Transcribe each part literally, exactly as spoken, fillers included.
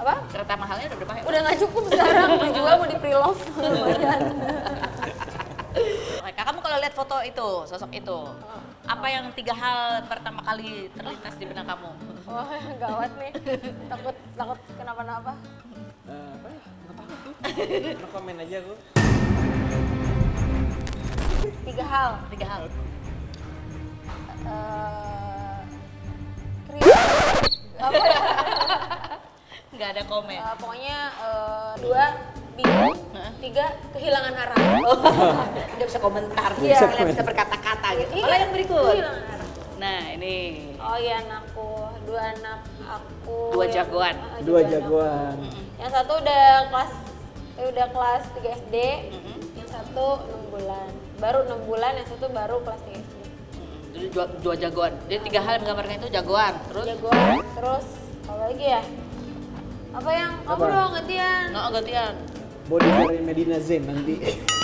Apa? Kereta mahalnya udah berapa ya? Udah nggak cukup sekarang, mau jual mau di pre-love. Kamu kalau lihat foto itu, sosok itu, apa yang tiga hal pertama kali terlintas di benak kamu? Wah, gawat nih. Takut takut kenapa-napa. Uh, apa ya? Nggak takut tuh. No komen aja gue. Tiga hal. Tiga hal. Uh, kriya. Apa ya? Nggak ada komen. Uh, pokoknya uh, dua bingung, tiga kehilangan arah. Oh, nggak bisa komentar, Iya. nggak bisa berkata-kata gitu. Iya, Kalau yang berikut. kehilangan arah. Nah ini. Oh iya anakku, dua anak aku. Dua yang- jagoan. uh, Dua anak. jagoan. Yang satu udah kelas eh, udah kelas tiga S D, Mm-mm. yang satu enam bulan. Baru enam bulan, yang satu baru kelas tiga S D. Jadi dua, dua jagoan. Jadi tiga hal yang menggambarkan itu jagoan. Terus? Jagoan, terus apa lagi ya? Apa yang kamu Apa? dong gantian? No, gantian. Bodyguard Medina Zen nanti.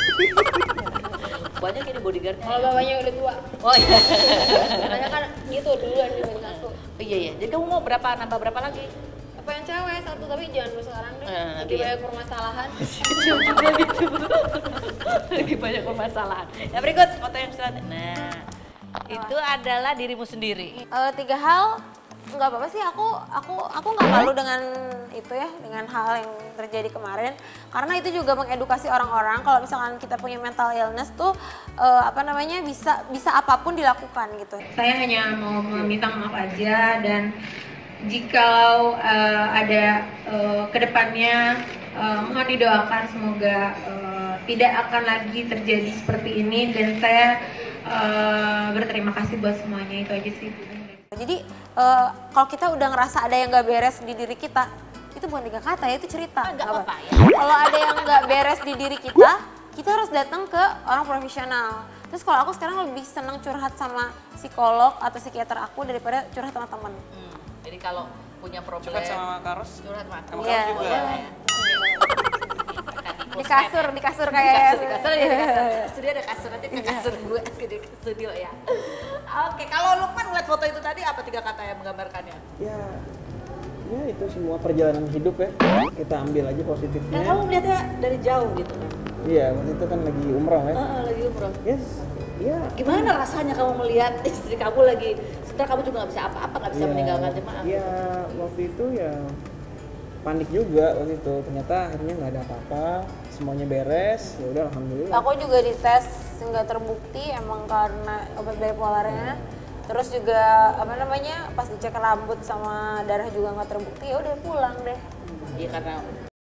Banyak ini bodyguardnya. Kalau bapaknya udah tua. Oh iya. Katanya kan gitu duluan dibanding aku. Iya iya. Jadi kamu mau berapa nambah berapa lagi? Apa yang cewek satu tapi jangan dulu sekarang deh. Eh, Lagi nanti ya. banyak permasalahan. juga gitu. Lagi banyak permasalahan. Yang berikut foto yang selanjutnya. Nah, itu adalah dirimu sendiri. Eh, tiga hal nggak apa-apa sih aku aku aku nggak malu dengan itu ya dengan hal yang terjadi kemarin karena itu juga mengedukasi orang-orang kalau misalkan kita punya mental illness tuh eh, apa namanya bisa bisa apapun dilakukan gitu. Saya hanya mau meminta maaf aja dan jikalau uh, ada uh, kedepannya uh, mohon didoakan semoga uh, tidak akan lagi terjadi seperti ini dan saya uh, berterima kasih buat semuanya. Itu aja sih. Jadi eh, kalau kita udah ngerasa ada yang nggak beres di diri kita, itu bukan tiga kata ya, itu cerita. Ah, nggak Apa? apa-apa ya. Kalau ada yang nggak beres di diri kita, kita harus datang ke orang profesional. Terus kalau aku sekarang lebih senang curhat sama psikolog atau psikiater aku daripada curhat sama teman. Hmm, jadi kalau punya problem Cepat sama Karos. curhat sama aku. Sama Iya, kamu juga. iya. Di Di kasur, di kasur Di kayak kasur, di kasur ya, di kasur. Studio ada kasur, nanti ke kasur gue, ke di studio ya. Oke, kalau Lukman ngeliat foto itu tadi apa tiga kata yang menggambarkannya? Ya, ya itu semua perjalanan hidup ya. Kita ambil aja positifnya. Dan kamu melihatnya dari jauh gitu kan? Iya, waktu itu kan lagi umroh ya. Heeh, lagi umroh. Yes, iya. Gimana rasanya kamu melihat istri kamu lagi, sebenarnya kamu juga nggak bisa apa-apa, nggak bisa Iya, meninggalkan jemaah. Iya, waktu itu ya panik juga waktu itu. Ternyata akhirnya nggak ada apa-apa, semuanya beres. Ya udah alhamdulillah. Aku juga dites nggak terbukti emang karena obat bipolarnya. Terus juga apa namanya pas dicek rambut sama darah juga nggak terbukti ya udah pulang deh. Iya karena